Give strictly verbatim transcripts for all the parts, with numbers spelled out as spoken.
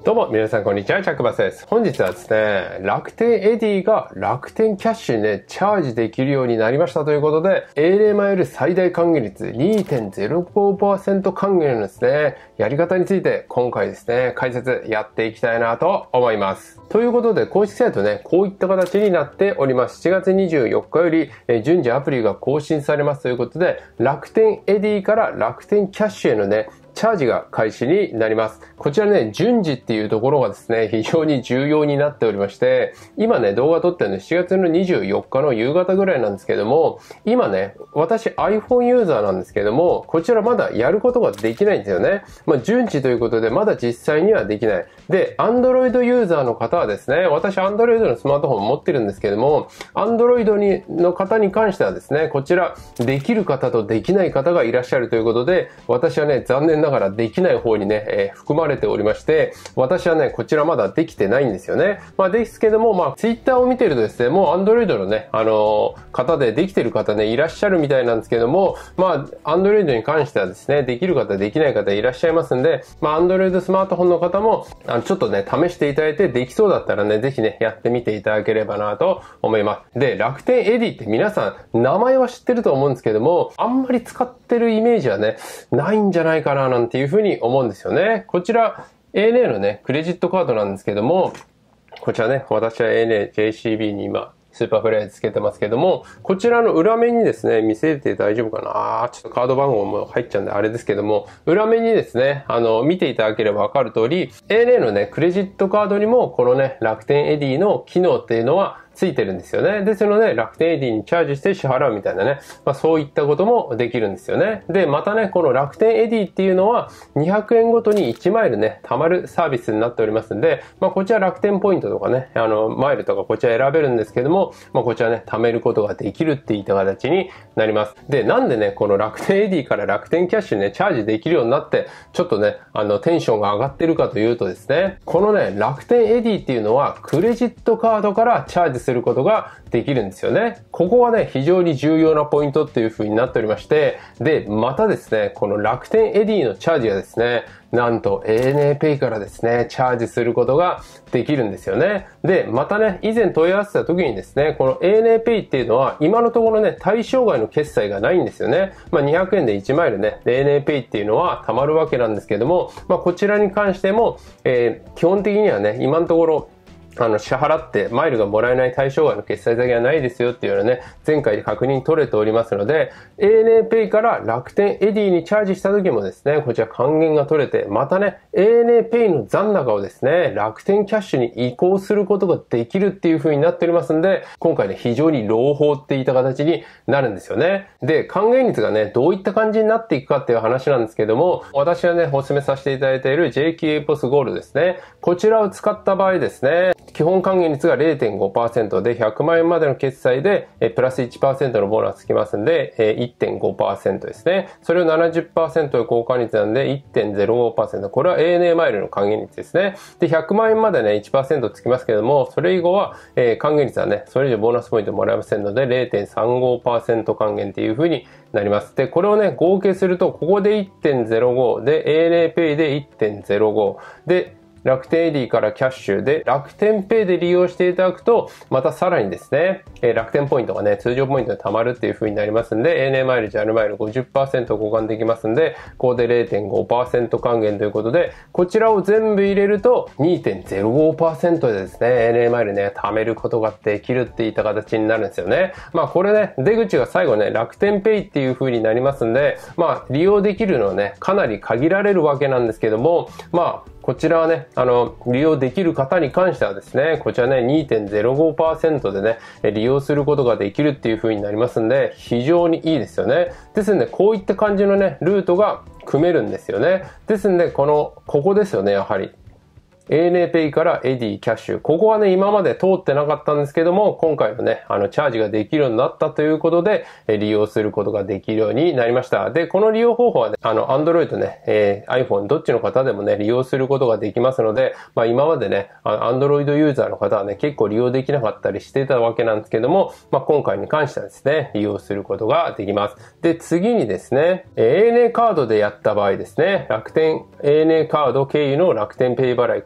どうも皆さんこんにちは、チャックバスです。本日はですね、楽天エディが楽天キャッシュにね、チャージできるようになりましたということで、エーエヌエー マイル最大還元率 にてんゼロごパーセント 還元のですね、やり方について今回ですね、解説やっていきたいなと思います。ということで、公式サイトね、こういった形になっております。しちがつにじゅうよっかより、え順次アプリが更新されますということで、楽天エディから楽天キャッシュへのね、チャージが開始になります。こちらね、順次っていうところがですね、非常に重要になっておりまして、今ね、動画撮ってるのしちがつのにじゅうよっかの夕方ぐらいなんですけども、今ね、私 iPhone ユーザーなんですけども、こちらまだやることができないんですよね。まあ、順次ということで、まだ実際にはできない。で、Android ユーザーの方はですね、私 Android のスマートフォン持ってるんですけども、Android にの方に関してはですね、こちら、できる方とできない方がいらっしゃるということで、私はね、残念ながらできない方にね、えー、含まれておりまして、私はね、こちらまだできてないんですよね。まあですけども、まあ Twitter を見てるとですね、もう Android のね、あのー、方でできてる方ね、いらっしゃるみたいなんですけども、まあ Android に関してはですね、できる方、できない方いらっしゃいますんで、まあ Android スマートフォンの方も、あの、ちょっとね、試していただいて、できそうだったらね、ぜひね、やってみていただければなと思います。で、楽天エディって皆さん、名前は知ってると思うんですけども、あんまり使ってるイメージはね、ないんじゃないかななんていうふうに思うんですよね。こちら エーエヌエー のね、クレジットカードなんですけども、こちらね、私は エーエヌエー、ジェーシービー に今、スーパーフライつけてますけども、こちらの裏面にですね、見せて大丈夫かな、ちょっとカード番号も入っちゃうんであれですけども、裏面にですね、あの、見ていただければわかる通り、エーエヌエー のね、クレジットカードにも、このね、楽天エディの機能っていうのは、ついてるんですよね。ですので、楽天エディにチャージして支払うみたいなね。まあそういったこともできるんですよね。で、またね、この楽天エディっていうのはにひゃくえんごとにいちマイルね、貯まるサービスになっておりますんで、まあこちら楽天ポイントとかね、あの、マイルとかこちら選べるんですけども、まあこちらね、貯めることができるっていった形になります。で、なんでね、この楽天エディから楽天キャッシュね、チャージできるようになって、ちょっとね、あの、テンションが上がってるかというとですね、このね、楽天エディっていうのは、クレジットカードからチャージすることができるんですよね。ここはね、非常に重要なポイントっていう風になっておりまして、で、またですね、この楽天エディのチャージはですね、なんと エーエヌエー ペイからですね、チャージすることができるんですよね。で、またね、以前問い合わせた時にですね、この エーエヌエー ペイっていうのは今のところね、対象外の決済がないんですよね。まあにひゃくえんでいちマイルね、エーエヌエー ペイっていうのは貯まるわけなんですけども、まあこちらに関しても、えー、基本的にはね、今のところあの、支払ってマイルがもらえない対象外の決済先はないですよっていうのね、前回で確認取れておりますので、エーエヌエー ペイから楽天エディにチャージした時もですね、こちら還元が取れて、またね、エーエヌエー ペイの残高をですね、楽天キャッシュに移行することができるっていう風になっておりますんで、今回ね、非常に朗報っていった形になるんですよね。で、還元率がね、どういった感じになっていくかっていう話なんですけども、私はね、お勧めさせていただいている ジェイキューエー ポスゴールドですね。こちらを使った場合ですね、基本還元率が れいてんごパーセント でひゃくまんえんまでの決済でプラス いちパーセント のボーナスつきますんで いってんごパーセント ですね。それを ななじゅっパーセント で交換率なんで いってんゼロごパーセント。これは エーエヌエー マイルの還元率ですね。で、ひゃくまんえんまでね いちパーセント つきますけども、それ以後は、えー、還元率はね、それ以上ボーナスポイントもらえませんので れいてんさんごパーセント 還元っていう風になります。で、これをね、合計すると、ここで いってんゼロご で エーエヌエー ペイで いってんゼロご で、楽天エディからキャッシュで楽天ペイで利用していただくと、またさらにですね、えー、楽天ポイントがね、通常ポイントで貯まるっていう風になりますんで、エーエヌエー マイル、ジャルマイル ごじゅっパーセント 交換できますんで、ここで れいてんごパーセント 還元ということで、こちらを全部入れると にてんゼロごパーセント でですね、エーエヌエー マイルね、貯めることができるっていった形になるんですよね。まあこれね、出口が最後ね、楽天ペイっていう風になりますんで、まあ利用できるのはね、かなり限られるわけなんですけども、まあ、こちらはね、あの、利用できる方に関してはですね、こちらね、にてんゼロごパーセント でね、利用することができるっていう風になりますんで、非常にいいですよね。ですので、こういった感じのね、ルートが組めるんですよね。ですので、この、ここですよね、やはり。エーエヌエー ペイからエディキャッシュ。ここはね、今まで通ってなかったんですけども、今回のね、あの、チャージができるようになったということで、え利用することができるようになりました。で、この利用方法はね、あの、Android ね、えー、iPhone どっちの方でもね、利用することができますので、まあ今までね、Android ユーザーの方はね、結構利用できなかったりしてたわけなんですけども、まあ今回に関してはですね、利用することができます。で、次にですね、エーエヌエー カードでやった場合ですね、楽天 エーエヌエー カード経由の楽天ペイ払い。こ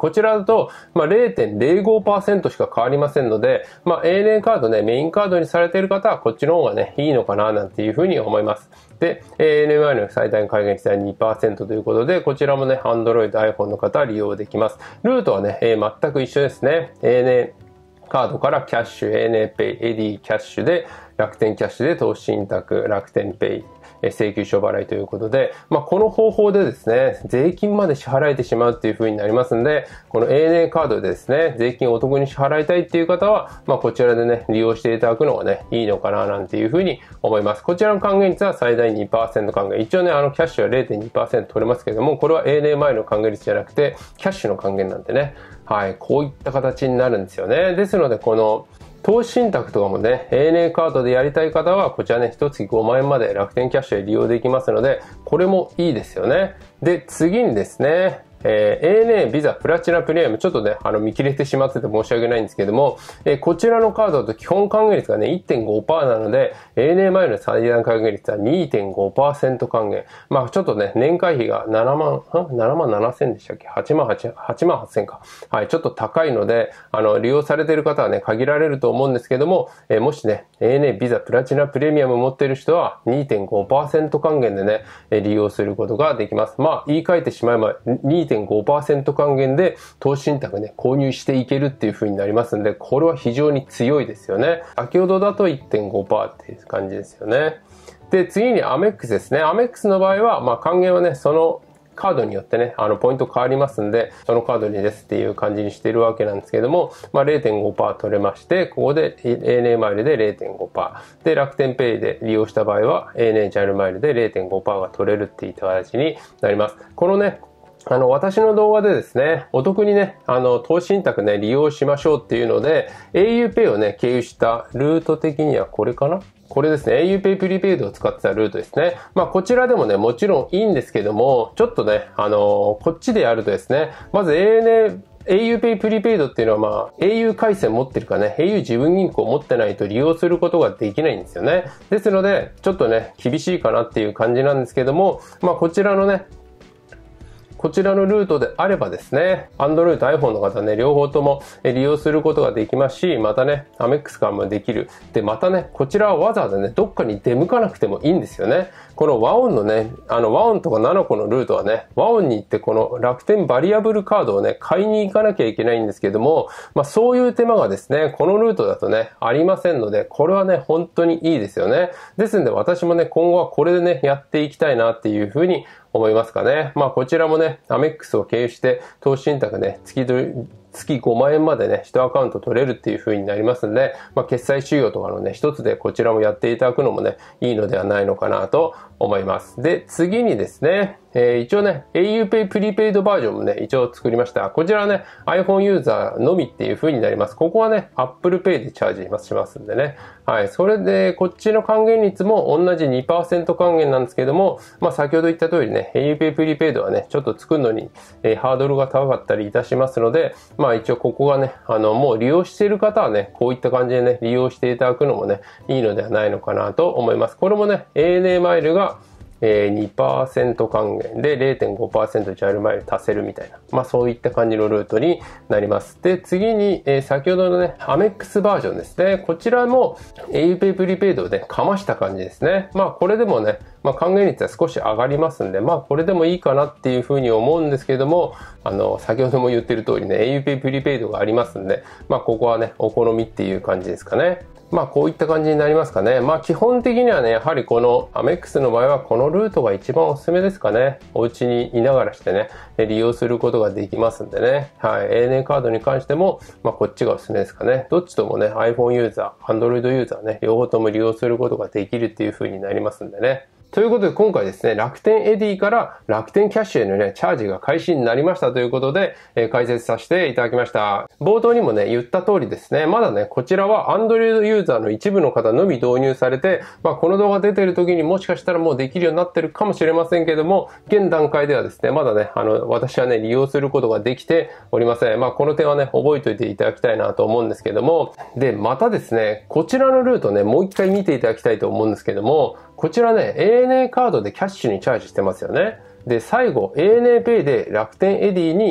こちらだと、まあ、ゼロてんゼロごパーセント しか変わりませんので、まあ、エーエヌエー カードね、メインカードにされている方はこっちの方がね、いいのかな、なんていうふうに思います。で、エーエヌエムアイ の最大還元率は にパーセント ということで、こちらもね、Android、iPhone の方は利用できます。ルートはね、えー、全く一緒ですね。エーエヌエー カードからキャッシュ、エーエヌエー ペイ、エディキャッシュで、楽天キャッシュで投資信託、楽天ペイ、請求書払いということで、まあ、この方法でですね、税金まで支払えてしまうっていう風になりますんで、この エーエヌエー カードでですね、税金をお得に支払いたいっていう方は、まあ、こちらでね、利用していただくのがね、いいのかななんていう風に思います。こちらの還元率は最大 にパーセント 還元。一応ね、あの、キャッシュは ゼロてんにパーセント 取れますけども、これは エーエヌエー 前の還元率じゃなくて、キャッシュの還元なんでね、はい、こういった形になるんですよね。ですので、この、投資信託とかもね、エーエヌエー カードでやりたい方は、こちらね、一月ごまんえんまで楽天キャッシュで利用できますので、これもいいですよね。で、次にですね、えー、エーエヌエー、ビザ、プラチナ、プレミアム、ちょっとね、あの、見切れてしまってて申し訳ないんですけども、えー、こちらのカードだと基本還元率がね、いってんごパーセント なので、エーエヌエー 前の最大還元率は にてんごパーセント 還元。まあ、ちょっとね、年会費がななまん、ななまんななせんでしたっけ ?はちまんはっせんか。はい、ちょっと高いので、あの、利用されている方はね、限られると思うんですけども、えー、もしね、エーエヌエー、ビザ、プラチナ、プレミアム持っている人は にてんごパーセント 還元でね、利用することができます。まあ、言い換えてしまえば にてんごパーセント還元で投資信託ね、購入していけるっていう風になりますんで、これは非常に強いですよね。先ほどだと いってんごパーセント っていう感じですよね。で、次にアメックスですね。アメックスの場合は、まあ還元はね、そのカードによってね、あの、ポイント変わりますんで、そのカードにですっていう感じにしているわけなんですけども、まあ ゼロてんごパーセント 取れまして、ここで エーエヌエー マイルで ゼロてんごパーセント。で、楽天ペイで利用した場合は、エーエヌエー ジャルマイルで ゼロてんごパーセント が取れるっていう形になります。このね、あの、私の動画でですね、お得にね、あの、投資信託ね、利用しましょうっていうので、auPay をね、経由したルート的にはこれかな?これですね、auPay プリペイドを使ってたルートですね。まあ、こちらでもね、もちろんいいんですけども、ちょっとね、あのー、こっちでやるとですね、まず エーエヌエー、auPay プリペイドっていうのはまあ au 回線持ってるかね au 自分銀行持ってないと利用することができないんですよね。ですのでちょっとね厳しいかなっていう感じなんですけども、まあこちらのねこちらのルートであればですね、Android、iPhone の方ね、両方とも利用することができますし、またね、アメックスからもできる。で、またね、こちらはわざわざね、どっかに出向かなくてもいいんですよね。この和音のね、あの和音とかナナコのルートはね、和音に行ってこの楽天バリアブルカードをね、買いに行かなきゃいけないんですけども、まあそういう手間がですね、このルートだとね、ありませんので、これはね、本当にいいですよね。ですんで私もね、今後はこれでね、やっていきたいなっていうふうに思いますかね。まあこちらもね、アメックスを経由して投資信託ね、月月ごまんえんまでね、いちアカウント取れるっていう風になりますんで、まあ決済収容とかのね、一つでこちらもやっていただくのもね、いいのではないのかなと思います。で、次にですね、えー、一応ね、auPay プリペイドバージョンもね、一応作りました。こちらはね、iPhone ユーザーのみっていう風になります。ここはね、Apple Pay でチャージしますんでね。はい。それで、こっちの還元率も同じ にパーセント 還元なんですけども、まあ先ほど言った通りね、auPay プリペイドはね、ちょっと作るのに、えー、ハードルが高かったりいたしますので、まあ一応ここがね、あの、もう利用している方はね、こういった感じでね、利用していただくのもね、いいのではないのかなと思います。これもね、エーエヌエー マイルがえー、にパーセント 還元で ゼロてんごパーセント ジャルマイル足せるみたいな。まあそういった感じのルートになります。で、次に、えー、先ほどのね、アメックスバージョンですね。こちらも auPay プリペイドでかました感じですね。まあこれでもね、まあ還元率は少し上がりますんで、まあこれでもいいかなっていうふうに思うんですけども、あの、先ほども言ってる通りね、auPay プリペイドがありますんで、まあここはね、お好みっていう感じですかね。まあこういった感じになりますかね。まあ基本的にはね、やはりこのアメックスの場合はこのルートが一番おすすめですかね。お家にいながらしてね、利用することができますんでね。はい。エーエヌエー カードに関しても、まあこっちがおすすめですかね。どっちともね、iPhone ユーザー、Android ユーザーね、両方とも利用することができるっていう風になりますんでね。ということで今回ですね、楽天エディから楽天キャッシュへのね、チャージが開始になりましたということで、えー、解説させていただきました。冒頭にもね、言った通りですね、まだね、こちらは Android ユーザーの一部の方のみ導入されて、まあこの動画出てる時にもしかしたらもうできるようになってるかもしれませんけども、現段階ではですね、まだね、あの、私はね、利用することができておりません。まあこの点はね、覚えておいていただきたいなと思うんですけども、で、またですね、こちらのルートね、もう一回見ていただきたいと思うんですけども、こちらね、エーエヌエー カードでキャッシュにチャージしてますよね。で、最後、エーエヌエー ペイで楽天エディに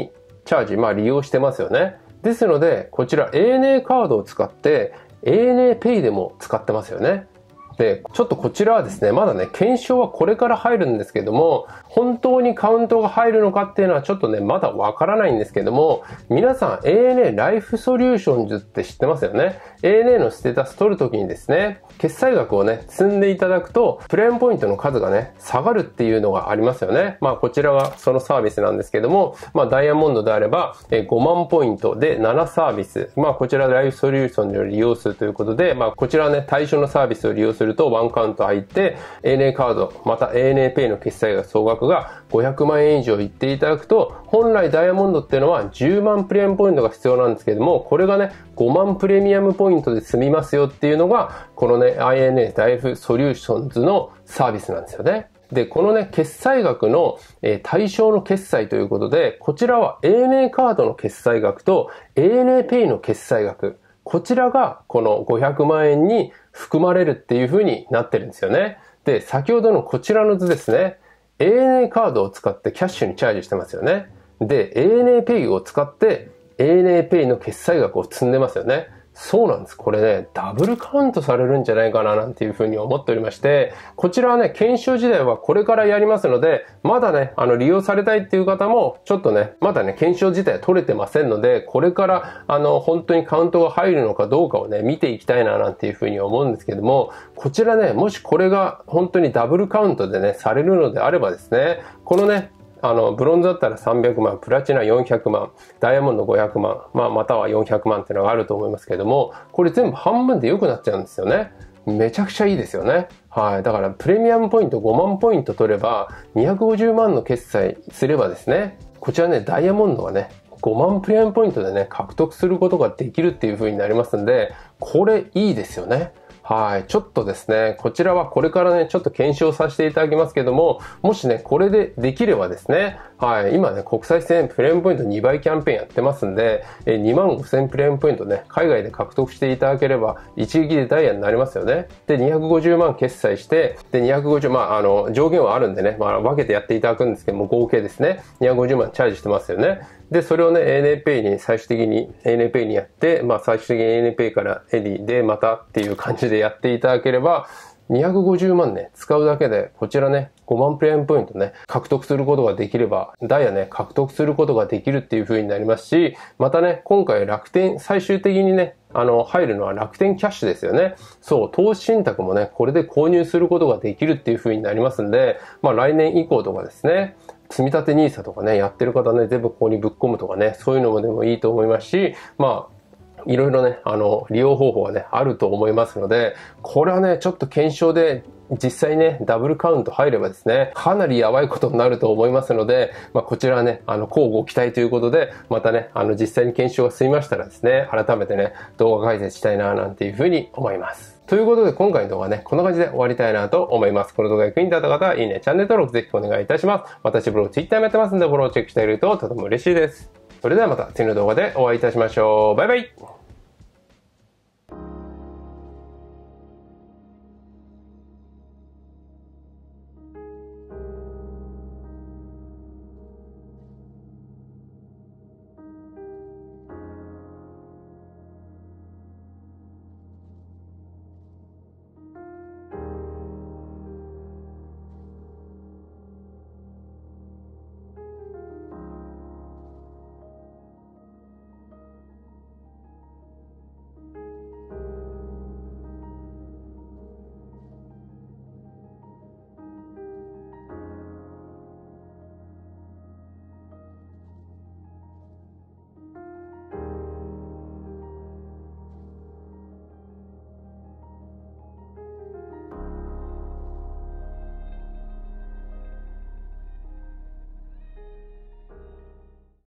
チャージ、まあ利用してますよね。ですので、こちら エーエヌエー カードを使って、エーエヌエー ペイでも使ってますよね。で、ちょっとこちらはですね、まだね、検証はこれから入るんですけども、本当にカウントが入るのかっていうのはちょっとね、まだわからないんですけども、皆さん エーエヌエー ライフソリューションズって知ってますよね。エーエヌエー のステータス取るときにですね、決済額をね、積んでいただくと、プレーンポイントの数がね、下がるっていうのがありますよね。まあ、こちらがそのサービスなんですけども、まあ、ダイヤモンドであれば、ごまんポイントでななサービス。まあ、こちらライフソリューションズを利用するということで、まあ、こちらね、対象のサービスを利用すると、ワンカウント入って、エーエヌエー カード、また エーエヌエー ペイの決済額総額がごひゃくまんえん以上いっていただくと、本来ダイヤモンドっていうのはじゅうまんプレミアムポイントが必要なんですけども、これがね、ごまんプレミアムポイントで済みますよっていうのが、このね、エーエヌエー ライフソリューションズのサービスなんですよね。で、このね、決済額の、えー、対象の決済ということで、こちらは エーエヌエー カードの決済額と エーエヌエー ペイの決済額、こちらがこのごひゃくまんえんに含まれるっていう風になってるんですよね。で、先ほどのこちらの図ですね。エーエヌエー カードを使ってキャッシュにチャージしてますよね。で、エーエヌエー ペイを使って エーエヌエー ペイの決済額を積んでますよね。そうなんです。これね、ダブルカウントされるんじゃないかななんていうふうに思っておりまして、こちらはね、検証時代はこれからやりますので、まだね、あの、利用されたいっていう方も、ちょっとね、まだね、検証自体は取れてませんので、これから、あの、本当にカウントが入るのかどうかをね、見ていきたいななんていうふうに思うんですけども、こちらね、もしこれが本当にダブルカウントでね、されるのであればですね、このね、あの、ブロンズだったらさんびゃくまん、プラチナよんひゃくまん、ダイヤモンドごひゃくまん、まあ、またはよんひゃくまんっていうのがあると思いますけれども、これ全部半分で良くなっちゃうんですよね。めちゃくちゃいいですよね。はい。だから、プレミアムポイントごまんポイント取れば、にひゃくごじゅうまんの決済すればですね、こちらね、ダイヤモンドはね、ごまんプレミアムポイントでね、獲得することができるっていう風になりますんで、これいいですよね。はい。ちょっとですね、こちらはこれからね、ちょっと検証させていただきますけども、もしね、これでできればですね、はい。今ね、国際線プレミアムポイントにばいキャンペーンやってますんで、にまんごせんプレミアムポイントね、海外で獲得していただければ、一撃でダイヤになりますよね。で、にひゃくごじゅうまん決済して、で、にひゃくごじゅう、まあ、あの、上限はあるんでね、まあ、分けてやっていただくんですけども、合計ですね、にひゃくごじゅうまんチャージしてますよね。で、それをね、エーエヌエー ペイに最終的に、エーエヌエー ペイにやって、まあ最終的に エーエヌエー ペイからエディでまたっていう感じでやっていただければ、にひゃくごじゅうまんね、使うだけで、こちらね、ごまんプレミアムポイントね、獲得することができれば、ダイヤね、獲得することができるっていう風になりますし、またね、今回楽天、最終的にね、あの、入るのは楽天キャッシュですよね。そう、投資信託もね、これで購入することができるっていう風になりますんで、まあ来年以降とかですね、積み立てニーサとかね、やってる方ね、全部ここにぶっ込むとかね、そういうのもでもいいと思いますし、まあ、いろいろね、あの、利用方法がね、あると思いますので、これはね、ちょっと検証で、実際ね、ダブルカウント入ればですね、かなりやばいことになると思いますので、まあ、こちらはね、あの、交互期待ということで、またね、あの、実際に検証が済みましたらですね、改めてね、動画解説したいな、なんていうふうに思います。ということで、今回の動画はね、こんな感じで終わりたいなと思います。この動画が役に立った方は、いいね、チャンネル登録ぜひお願いいたします。私、ブログ、ツイッターもやってますんで、フォローチェックしているととても嬉しいです。それではまた次の動画でお会いいたしましょう。バイバイ。